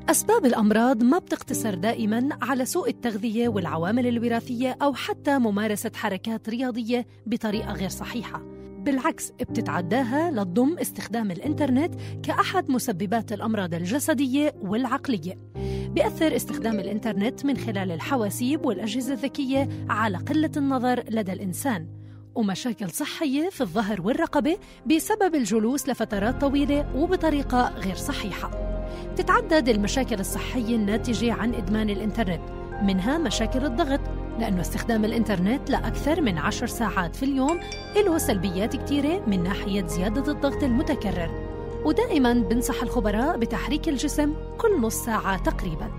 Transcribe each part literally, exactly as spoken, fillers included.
أسباب الأمراض ما بتقتصر دائماً على سوء التغذية والعوامل الوراثية أو حتى ممارسة حركات رياضية بطريقة غير صحيحة. بالعكس، بتتعداها لتضم استخدام الإنترنت كأحد مسببات الأمراض الجسدية والعقلية. بيأثر استخدام الإنترنت من خلال الحواسيب والأجهزة الذكية على قلة النظر لدى الإنسان، ومشاكل صحية في الظهر والرقبة بسبب الجلوس لفترات طويلة وبطريقة غير صحيحة. تتعدد المشاكل الصحية الناتجة عن إدمان الإنترنت، منها مشاكل الضغط، لأنه استخدام الإنترنت لأكثر من عشر ساعات في اليوم له سلبيات كتيرة من ناحية زيادة الضغط المتكرر، ودائماً بنصح الخبراء بتحريك الجسم كل نص ساعة تقريباً.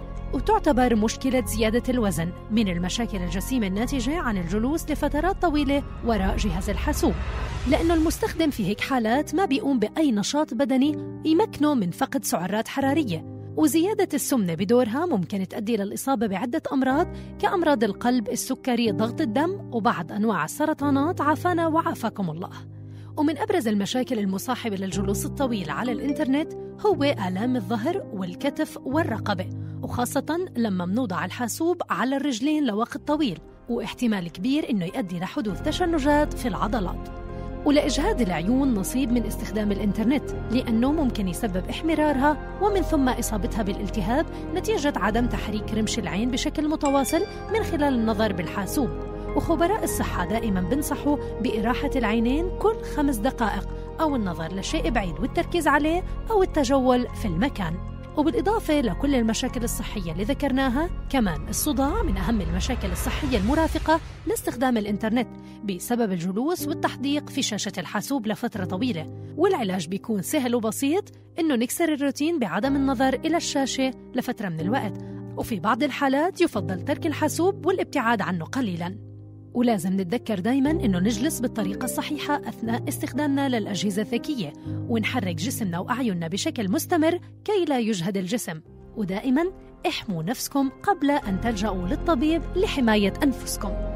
وتعتبر مشكلة زيادة الوزن من المشاكل الجسيمة الناتجة عن الجلوس لفترات طويلة وراء جهاز الحاسوب، لأنه المستخدم في هيك حالات ما بيقوم بأي نشاط بدني يمكنه من فقد سعرات حرارية. وزيادة السمنة بدورها ممكن تؤدي للإصابة بعدة أمراض كأمراض القلب، السكري، ضغط الدم، وبعض أنواع السرطانات، عافانا وعافاكم الله. ومن أبرز المشاكل المصاحبة للجلوس الطويل على الإنترنت هو آلام الظهر والكتف والرقبة، وخاصة لما منوضع الحاسوب على الرجلين لوقت طويل، واحتمال كبير إنه يؤدي لحدوث تشنجات في العضلات. ولإجهاد العيون نصيب من استخدام الإنترنت، لأنه ممكن يسبب إحمرارها ومن ثم إصابتها بالالتهاب نتيجة عدم تحريك رمش العين بشكل متواصل من خلال النظر بالحاسوب. وخبراء الصحة دائماً بنصحوا بإراحة العينين كل خمس دقائق، أو النظر لشيء بعيد والتركيز عليه، أو التجول في المكان. وبالإضافة لكل المشاكل الصحية اللي ذكرناها، كمان الصداع من أهم المشاكل الصحية المرافقة لاستخدام الإنترنت بسبب الجلوس والتحديق في شاشة الحاسوب لفترة طويلة. والعلاج بيكون سهل وبسيط، إنه نكسر الروتين بعدم النظر إلى الشاشة لفترة من الوقت، وفي بعض الحالات يفضل ترك الحاسوب والابتعاد عنه قليلاً. ولازم نتذكر دايماً إنه نجلس بالطريقة الصحيحة أثناء استخدامنا للأجهزة الذكية، ونحرك جسمنا وأعيننا بشكل مستمر كي لا يجهد الجسم. ودائماً احموا نفسكم قبل أن تلجأوا للطبيب لحماية أنفسكم.